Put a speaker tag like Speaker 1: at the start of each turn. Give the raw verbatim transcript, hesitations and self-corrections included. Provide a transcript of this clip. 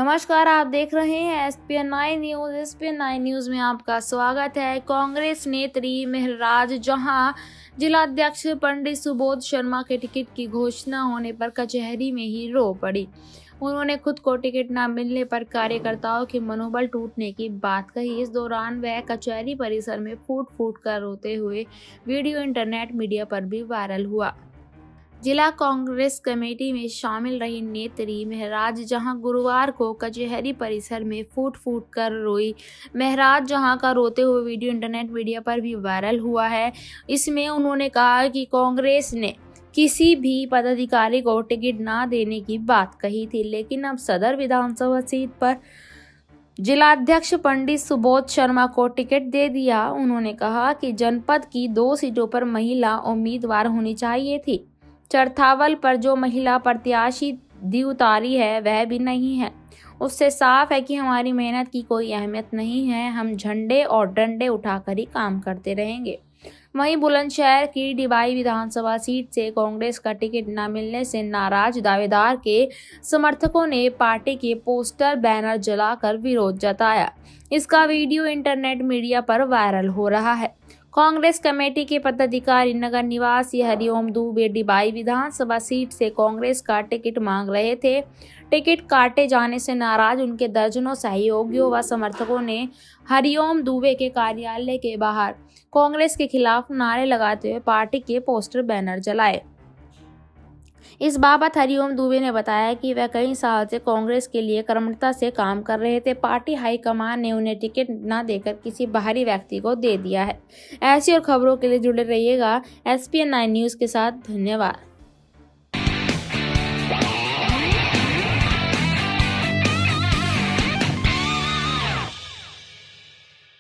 Speaker 1: नमस्कार, आप देख रहे हैं S P N nine news. S P N nine news में आपका स्वागत है। कांग्रेस नेत्री महराज जहां जिलाध्यक्ष पंडित सुबोध शर्मा के टिकट की घोषणा होने पर कचहरी में ही रो पड़ी। उन्होंने खुद को टिकट न मिलने पर कार्यकर्ताओं के मनोबल टूटने की बात कही। इस दौरान वह कचहरी परिसर में फूट फूट कर रोते हुए वीडियो इंटरनेट मीडिया पर भी वायरल हुआ। जिला कांग्रेस कमेटी में शामिल रही नेत्री महराज जहां गुरुवार को कचहरी परिसर में फूट फूट कर रोई। महराज जहां का रोते हुए वीडियो इंटरनेट मीडिया पर भी वायरल हुआ है। इसमें उन्होंने कहा कि कांग्रेस ने किसी भी पदाधिकारी को टिकट ना देने की बात कही थी, लेकिन अब सदर विधानसभा सीट पर जिलाध्यक्ष पंडित सुबोध शर्मा को टिकट दे दिया। उन्होंने कहा कि जनपद की दो सीटों पर महिला उम्मीदवार होनी चाहिए थी। चरथावल पर जो महिला प्रत्याशी दी उतारी है वह भी नहीं है। उससे साफ है कि हमारी मेहनत की कोई अहमियत नहीं है। हम झंडे और डंडे उठाकर ही काम करते रहेंगे। वहीं बुलंदशहर की डिबाई विधानसभा सीट से कांग्रेस का टिकट न मिलने से नाराज दावेदार के समर्थकों ने पार्टी के पोस्टर बैनर जलाकर विरोध जताया। इसका वीडियो इंटरनेट मीडिया पर वायरल हो रहा है। कांग्रेस कमेटी के पदाधिकारी नगर निवासी हरिओम दुबे डिबाई विधानसभा सीट से कांग्रेस का टिकट मांग रहे थे। टिकट काटे जाने से नाराज उनके दर्जनों सहयोगियों व समर्थकों ने हरिओम दुबे के कार्यालय के बाहर कांग्रेस के खिलाफ नारे लगाते हुए पार्टी के पोस्टर बैनर जलाए। इस बाबत हरिओम दुबे ने बताया कि वह कई साल से कांग्रेस के लिए कर्मठता से काम कर रहे थे। पार्टी हाईकमान ने उन्हें टिकट न देकर किसी बाहरी व्यक्ति को दे दिया है। ऐसी और खबरों के लिए जुड़े रहिएगा S P N nine news के साथ। धन्यवाद।